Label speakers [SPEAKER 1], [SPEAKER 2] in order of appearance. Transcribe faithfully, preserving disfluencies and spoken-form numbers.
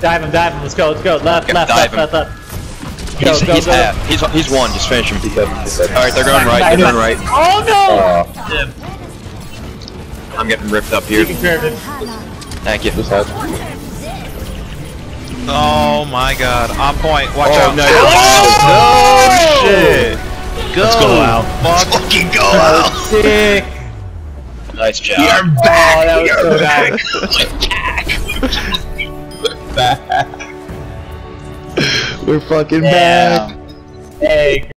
[SPEAKER 1] Dive him, dive him. Let's go, let's go. Left,
[SPEAKER 2] Okay,
[SPEAKER 1] left,
[SPEAKER 2] dive
[SPEAKER 1] left,
[SPEAKER 2] him.
[SPEAKER 1] left, left. Go,
[SPEAKER 2] He's,
[SPEAKER 1] go,
[SPEAKER 2] he's
[SPEAKER 1] go.
[SPEAKER 2] half. He's, he's one. Just finish him. Alright, they're going right. They're going right.
[SPEAKER 1] Oh no!
[SPEAKER 2] I'm getting ripped up here. Thank you.
[SPEAKER 3] Oh my god. On point. Watch
[SPEAKER 2] Oh,
[SPEAKER 3] out.
[SPEAKER 2] no.
[SPEAKER 3] Oh, shit. Go.
[SPEAKER 1] Let's go out.
[SPEAKER 3] Fuck.
[SPEAKER 2] Fucking go out.
[SPEAKER 1] Sick.
[SPEAKER 2] Nice job.
[SPEAKER 1] You're back. Oh, that was so
[SPEAKER 2] back. We're fucking
[SPEAKER 1] back. Hey.